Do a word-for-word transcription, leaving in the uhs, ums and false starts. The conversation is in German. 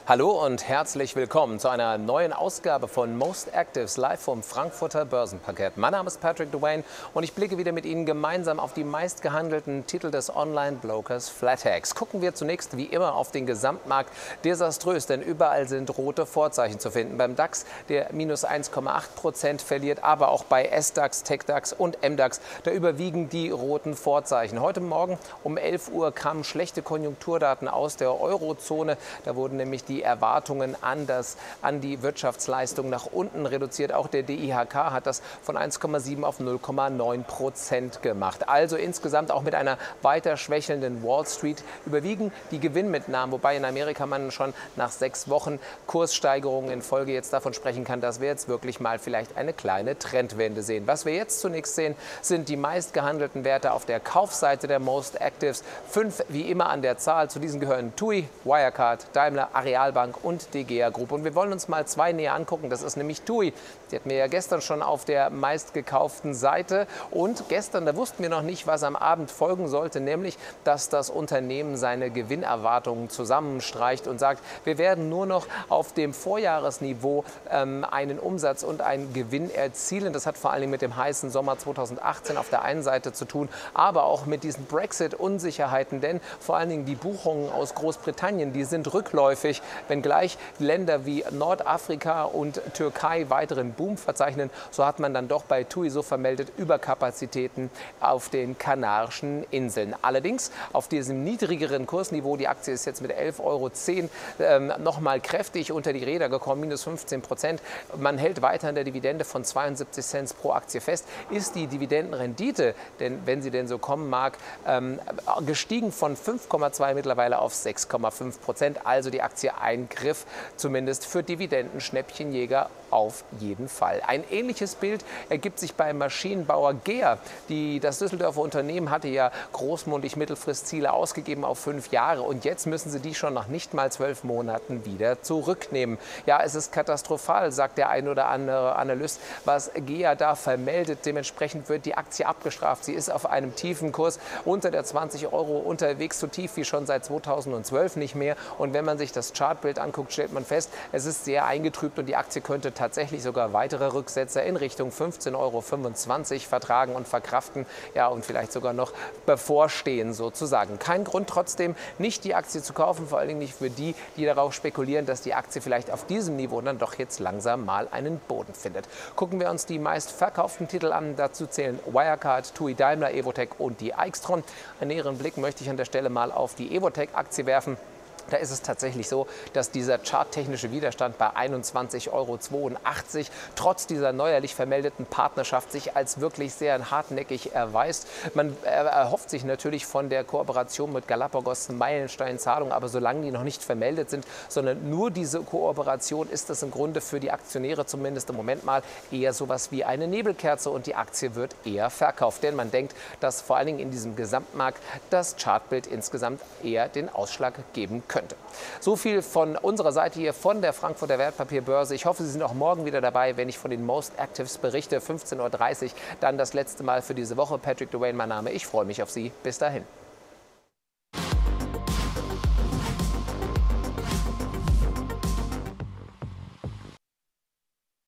Hallo und herzlich willkommen zu einer neuen Ausgabe von Most Actives live vom Frankfurter Börsenparkett. Mein Name ist Patrick Dwayne und ich blicke wieder mit Ihnen gemeinsam auf die meistgehandelten Titel des Online-Brokers Flatex. Gucken wir zunächst wie immer auf den Gesamtmarkt. Desaströs, denn überall sind rote Vorzeichen zu finden. Beim DAX, der minus eins Komma acht Prozent verliert, aber auch bei S DAX, TecDAX und M DAX, da überwiegen die roten Vorzeichen. Heute Morgen um elf Uhr kamen schlechte Konjunkturdaten aus der Eurozone. Da wurden nämlich die Erwartungen an, das, an die Wirtschaftsleistung nach unten reduziert. Auch der D I H K hat das von eins Komma sieben auf null Komma neun Prozent gemacht. Also insgesamt auch mit einer weiter schwächelnden Wall Street überwiegen die Gewinnmitnahmen, wobei in Amerika man schon nach sechs Wochen Kurssteigerungen in Folge jetzt davon sprechen kann, dass wir jetzt wirklich mal vielleicht eine kleine Trendwende sehen. Was wir jetzt zunächst sehen, sind die meistgehandelten Werte auf der Kaufseite der Most Actives. Fünf wie immer an der Zahl. Zu diesen gehören T U I, Wirecard, Daimler, Arealbank und D G A Group. Und wir wollen uns mal zwei näher angucken. Das ist nämlich T U I. Die hatten wir ja gestern schon auf der meistgekauften Seite. Und gestern, da wussten wir noch nicht, was am Abend folgen sollte, nämlich, dass das Unternehmen seine Gewinnerwartungen zusammenstreicht und sagt, wir werden nur noch auf dem Vorjahresniveau ähm, einen Umsatz und einen Gewinn erzielen. Das hat vor allem mit dem heißen Sommer zweitausendachtzehn auf der einen Seite zu tun, aber auch mit diesen Brexit-Unsicherheiten, denn vor allen Dingen die Buchungen aus Großbritannien, die sind rückläufig, wenngleich Länder wie Nordafrika und Türkei weiteren Boom verzeichnen. So hat man dann doch bei T U I so vermeldet Überkapazitäten auf den Kanarischen Inseln. Allerdings auf diesem niedrigeren Kursniveau, die Aktie ist jetzt mit elf Euro zehn ähm, noch mal kräftig unter die Räder gekommen, minus fünfzehn Prozent. Man hält weiter an der Dividende von zweiundsiebzig Cent pro Aktie fest. Ist die Dividendenrendite, denn wenn sie denn so kommen mag, ähm, gestiegen von fünf Komma zwei mittlerweile auf sechs Komma fünf Prozent. Also die Aktie ein Griff, zumindest für Dividendenschnäppchenjäger auf jeden Fall. Ein ähnliches Bild ergibt sich beim Maschinenbauer G E A. Die, das Düsseldorfer Unternehmen hatte ja großmundig Mittelfristziele ausgegeben auf fünf Jahre und jetzt müssen sie die schon nach nicht mal zwölf Monaten wieder zurücknehmen. Ja, es ist katastrophal, sagt der ein oder andere Analyst, was G E A da vermeldet. Dementsprechend wird die Aktie abgestraft. Sie ist auf einem tiefen Kurs unter der zwanzig Euro unterwegs, so tief wie schon seit zweitausendzwölf nicht mehr. Und wenn man sich das Chartbild anguckt, stellt man fest, es ist sehr eingetrübt und die Aktie könnte tatsächlich sogar weitere Rücksetzer in Richtung fünfzehn Euro fünfundzwanzig vertragen und verkraften, ja, und vielleicht sogar noch bevorstehen sozusagen. Kein Grund trotzdem, nicht die Aktie zu kaufen, vor allen Dingen nicht für die, die darauf spekulieren, dass die Aktie vielleicht auf diesem Niveau dann doch jetzt langsam mal einen Boden findet. Gucken wir uns die meist verkauften Titel an. Dazu zählen Wirecard, T U I, Daimler, Evotec und die Aixtron. Einen näheren Blick möchte ich an der Stelle mal auf die Evotec-Aktie werfen. Da ist es tatsächlich so, dass dieser charttechnische Widerstand bei einundzwanzig Euro zweiundachtzig trotz dieser neuerlich vermeldeten Partnerschaft sich als wirklich sehr hartnäckig erweist. Man erhofft sich natürlich von der Kooperation mit Galapagos Meilensteinzahlungen, aber solange die noch nicht vermeldet sind, sondern nur diese Kooperation, ist das im Grunde für die Aktionäre zumindest im Moment mal eher sowas wie eine Nebelkerze und die Aktie wird eher verkauft. Denn man denkt, dass vor allen Dingen in diesem Gesamtmarkt das Chartbild insgesamt eher den Ausschlag geben könnte. Könnte. So viel von unserer Seite hier von der Frankfurter Wertpapierbörse. Ich hoffe, Sie sind auch morgen wieder dabei, wenn ich von den Most Actives berichte. fünfzehn Uhr dreißig, dann das letzte Mal für diese Woche. Patrick Dwayne, mein Name. Ich freue mich auf Sie. Bis dahin.